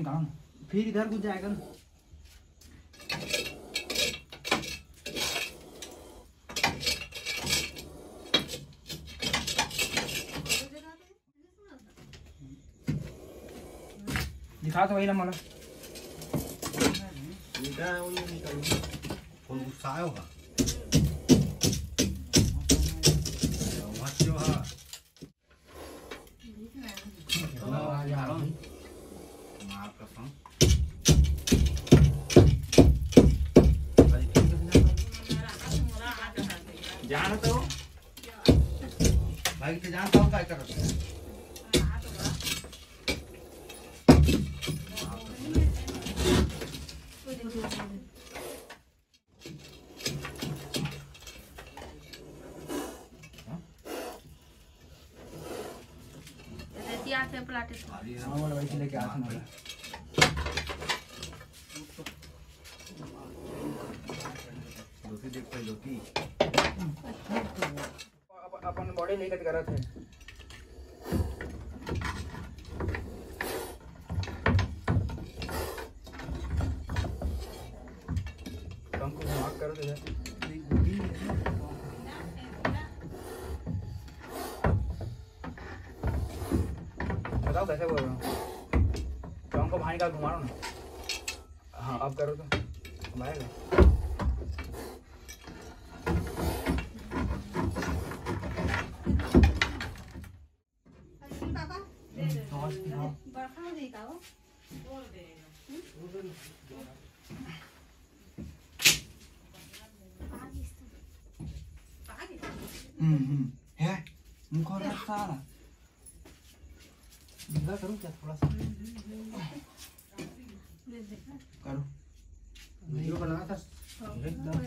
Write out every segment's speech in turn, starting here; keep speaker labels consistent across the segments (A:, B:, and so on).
A: दाम फिर इधर कुछ जाएगा ना। दिखा तो वही ना मला
B: गुस्सा होगा जान तो भाई ते जानता हूँ क्या कर रहे हैं।
C: आते प्लाटे
A: हाँ वाला वही लेके आते ना
B: लोकी देख पे लोकी
A: अपन बॉडी लेकर करत है। हमको मार्क कर दे बताओ कैसे बोल रहा हूँ तो हमको भाई का घुमाओ ना। हाँ अब करो तो घुमाएगा। है मुझको लगता है बिल्ला करूँ क्या थोड़ा सा करो वीडियो बनाना था एकदम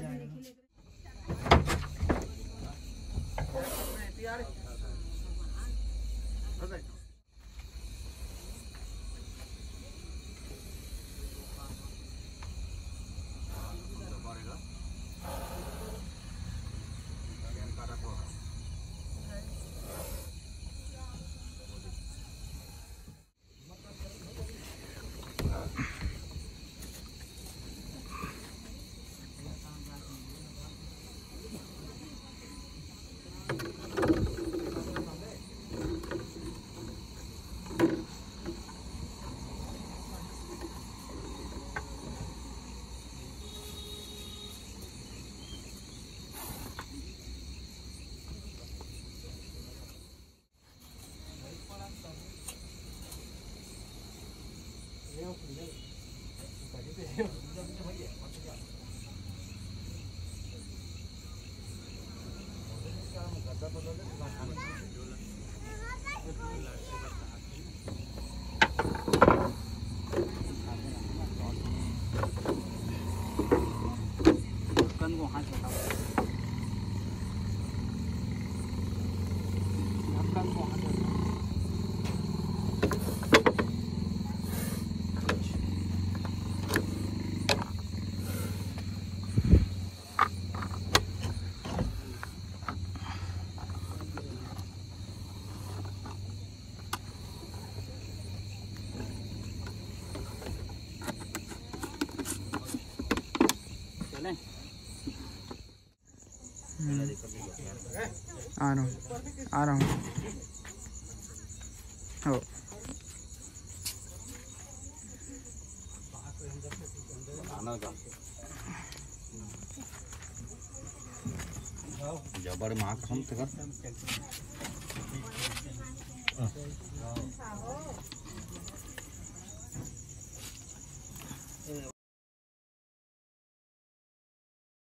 A: आ रहा हूँ हो
B: जबर माँ कसम से कर